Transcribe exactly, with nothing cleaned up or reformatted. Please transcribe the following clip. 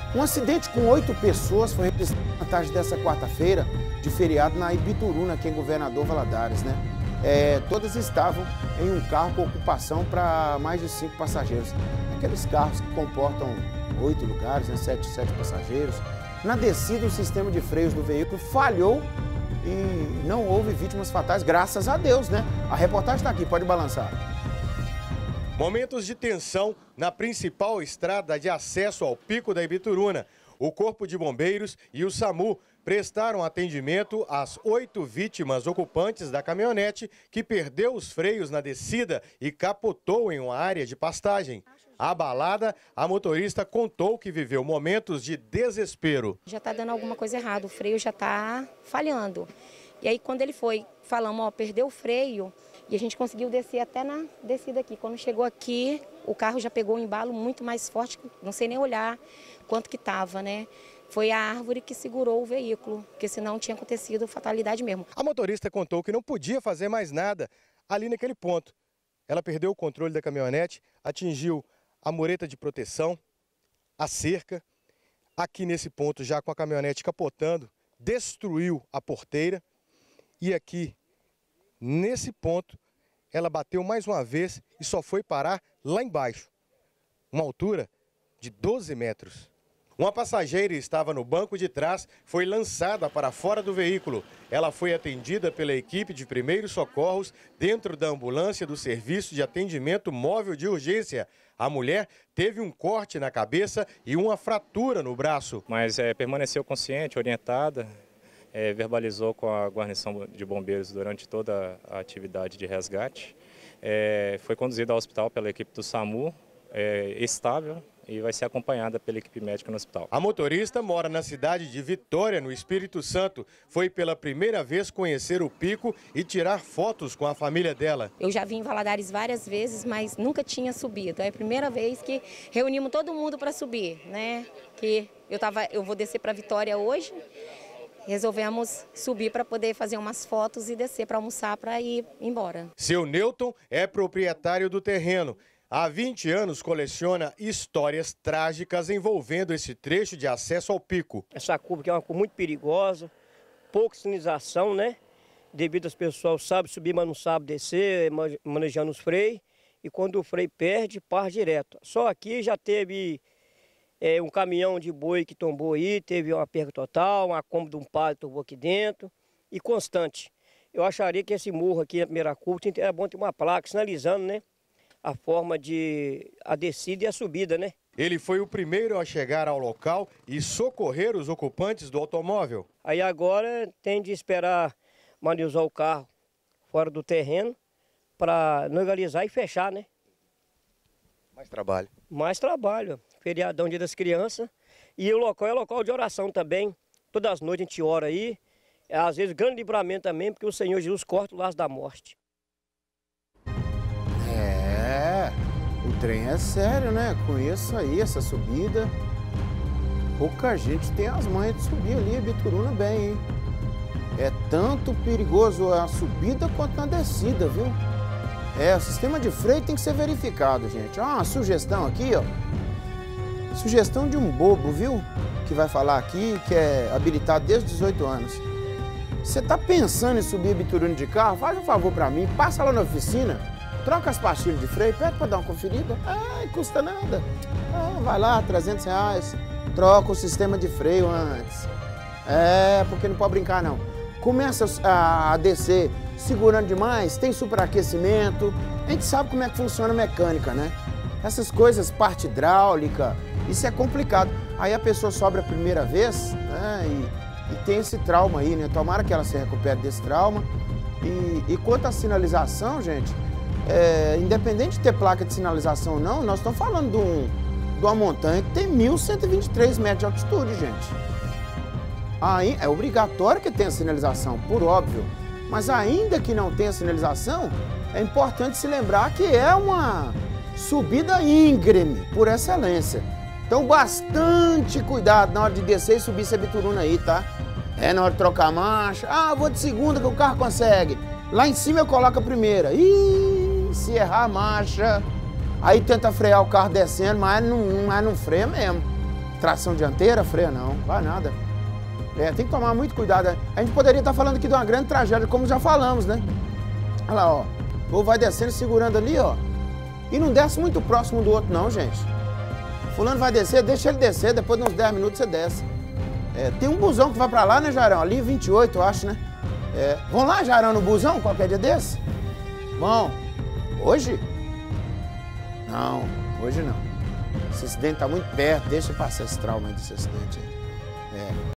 Um acidente com oito pessoas foi registrado na tarde dessa quarta-feira, de feriado, na Ibituruna, aqui em Governador Valadares, né? É, todas estavam em um carro com ocupação para mais de cinco passageiros. Aqueles carros que comportam oito lugares, né? sete, sete passageiros. Na descida, o sistema de freios do veículo falhou e não houve vítimas fatais, graças a Deus, né? A reportagem está aqui, pode balançar. Momentos de tensão na principal estrada de acesso ao Pico da Ibituruna. O Corpo de Bombeiros e o SAMU prestaram atendimento às oito vítimas ocupantes da caminhonete que perdeu os freios na descida e capotou em uma área de pastagem. Abalada, a motorista contou que viveu momentos de desespero. Já está dando alguma coisa errada, o freio já está falhando. E aí quando ele foi, falamos, ó, perdeu o freio, e a gente conseguiu descer até na descida aqui. Quando chegou aqui, o carro já pegou um embalo muito mais forte, não sei nem olhar quanto que estava, né? Foi a árvore que segurou o veículo, porque senão tinha acontecido fatalidade mesmo. A motorista contou que não podia fazer mais nada ali naquele ponto. Ela perdeu o controle da caminhonete, atingiu a mureta de proteção, a cerca. Aqui nesse ponto, já com a caminhonete capotando, destruiu a porteira. E aqui, nesse ponto, ela bateu mais uma vez e só foi parar lá embaixo, uma altura de doze metros. Uma passageira estava no banco de trás, foi lançada para fora do veículo. Ela foi atendida pela equipe de primeiros socorros dentro da ambulância do Serviço de Atendimento Móvel de Urgência. A mulher teve um corte na cabeça e uma fratura no braço. Mas é, permaneceu consciente, orientada, é, verbalizou com a guarnição de bombeiros durante toda a atividade de resgate. É, foi conduzida ao hospital pela equipe do SAMU, é, estável, e vai ser acompanhada pela equipe médica no hospital. A motorista mora na cidade de Vitória, no Espírito Santo. Foi pela primeira vez conhecer o pico e tirar fotos com a família dela. Eu já vim em Valadares várias vezes, mas nunca tinha subido. É a primeira vez que reunimos todo mundo para subir, né? Que eu, tava, eu vou descer para Vitória hoje. Resolvemos subir para poder fazer umas fotos e descer para almoçar para ir embora. Seu Newton é proprietário do terreno. Há vinte anos coleciona histórias trágicas envolvendo esse trecho de acesso ao pico. Essa curva que é uma curva muito perigosa, pouca sinalização, né? Devido às pessoas sabem subir, mas não sabem descer, manejando os freios. E quando o freio perde, parte direto. Só aqui já teve é, um caminhão de boi que tombou aí, teve uma perda total, uma Kombi de um padre tombou aqui dentro, e constante. Eu acharia que esse morro aqui, na primeira curva, é bom ter uma placa sinalizando, né? A forma de a descida e a subida, né? Ele foi o primeiro a chegar ao local e socorrer os ocupantes do automóvel. Aí agora tem de esperar manusear o carro fora do terreno para legalizar e fechar, né? Mais trabalho. Mais trabalho. Feriadão, Dia das Crianças. E o local é local de oração também. Todas as noites a gente ora aí. É, às vezes grande livramento também, porque o Senhor Jesus corta o laço da morte. É, o trem é sério, né? Conheço aí essa subida. Pouca gente tem as manhas de subir ali, a Ibituruna bem, hein? É tanto perigoso a subida quanto na descida, viu? É, o sistema de freio tem que ser verificado, gente. Ah, uma sugestão aqui, ó. Sugestão de um bobo, viu? Que vai falar aqui, que é habilitado desde os dezoito anos. Você tá pensando em subir a Ibituruna de carro? Faz um favor pra mim, passa lá na oficina. Troca as pastilhas de freio, pede para dar uma conferida. Ah, não custa nada. Ah, vai lá, trezentos reais. Troca o sistema de freio antes. É, porque não pode brincar, não. Começa a descer segurando demais, tem superaquecimento. A gente sabe como é que funciona a mecânica, né? Essas coisas, parte hidráulica, isso é complicado. Aí a pessoa sobe a primeira vez, né? E, e tem esse trauma aí, né? Tomara que ela se recupere desse trauma. E, e quanto à sinalização, gente... É, independente de ter placa de sinalização ou não, nós estamos falando de, um, de uma montanha que tem mil cento e vinte e três metros de altitude, gente. Aí, é obrigatório que tenha sinalização, por óbvio. Mas ainda que não tenha sinalização, é importante se lembrar que é uma subida íngreme, por excelência. Então, bastante cuidado na hora de descer e subir essa Ibituruna aí, tá? É na hora de trocar a marcha. Ah, vou de segunda que o carro consegue. Lá em cima eu coloco a primeira. Ih! Se errar a marcha, aí tenta frear o carro descendo, mas não, mas não freia mesmo. tração dianteira, freia não, vai nada. É, tem que tomar muito cuidado. A gente poderia estar falando aqui de uma grande tragédia, como já falamos, né? Olha lá, ó. O povo vai descendo, segurando ali, ó. E não desce muito próximo do outro, não, gente. Fulano vai descer, deixa ele descer, depois de uns dez minutos você desce. É, tem um busão que vai pra lá, né, Jairão? Ali, vinte e oito, eu acho, né? É, vão lá, Jairão, no busão, qualquer dia desse? Bom, hoje? Não, hoje não. Esse acidente tá muito perto, deixa passar esse trauma aí desse acidente aí. É.